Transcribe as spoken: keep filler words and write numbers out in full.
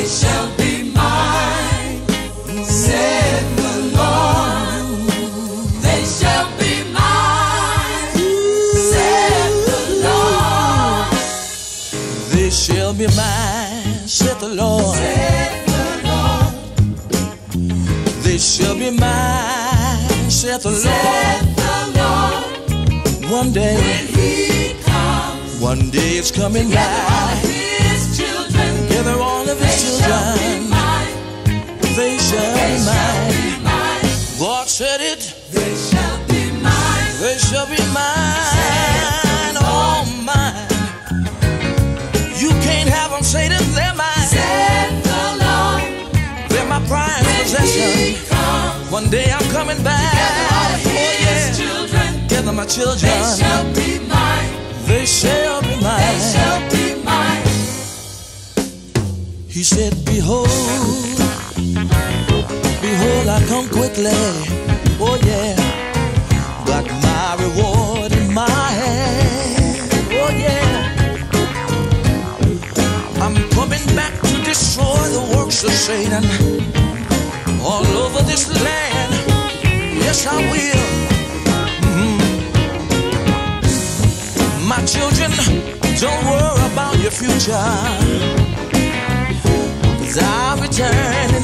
shall be mine, said the Lord. They shall be mine, said the Lord. They shall be mine, said the Lord. Said the Lord. They shall be mine, said the Said the Lord. Lord. One day, When He comes, one day it's coming gather all back. of His children. Gather all of They His shall be children. mine. They shall They be shall mine. be mine. God said it. They shall be mine. They shall be mine. Oh, mine. You can't have them, Satan. They're mine. Said the Lord. They're my prime When He possession. comes, One day I'm coming back. gather all of Oh, His yeah. children. Gather my children. They shall be mine. They shall be mine. They shall be mine. He said, behold, behold, I come quickly. Oh, yeah. Got my reward in my hand. Oh, yeah. I'm coming back to destroy the works of Satan all over this land. Yes, I will. Mhm. My children, don't worry about your future, 'cause I'll return